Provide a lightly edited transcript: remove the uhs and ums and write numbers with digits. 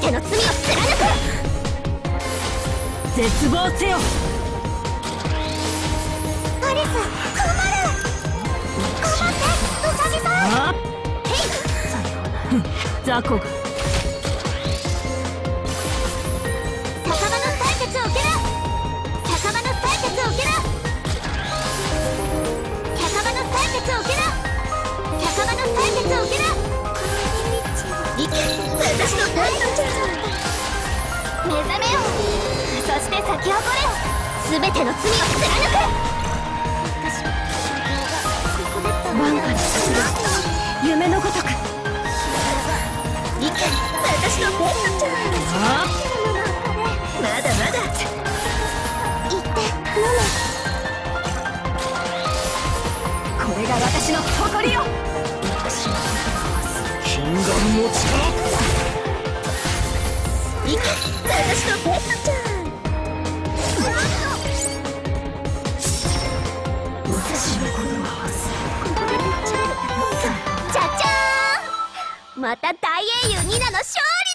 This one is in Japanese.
ての罪を貫く。 絶望せよ。 アリス、困る。頑張って、ウサギさん。へい。 雑魚が。 酒場の採血を受けな。酒場の採血を受けな。酒場の採血を受けな。酒場の採血を受けな。いけ、私のタイトちゃん。目覚めよ。そして咲き誇れよ。全ての罪を貫く。 万化にさせる夢のごとく。 いけ、私のペットちゃん。まだまだ。言って、飲め。 これが私の誇りよ。 禁断の力。 いけ、私のペットちゃん。 私のことはじゃじゃーん。また大英雄ニナの勝利。